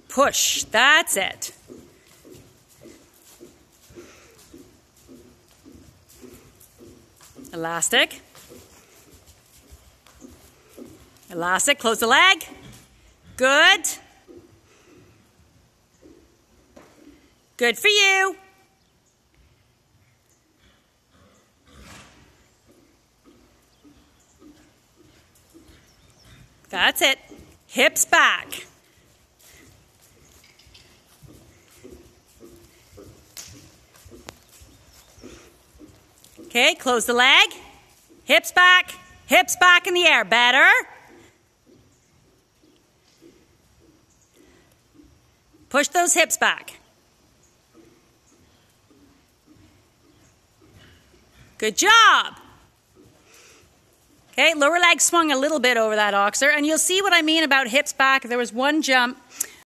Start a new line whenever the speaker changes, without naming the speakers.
Push. That's it. Elastic. Elastic. Close the leg. Good. Good for you. That's it. Hips back. Okay, close the leg. Hips back in the air. Better. Push those hips back. Good job. Okay, lower leg swung a little bit over that oxer, and you'll see what I mean about hips back. There was one jump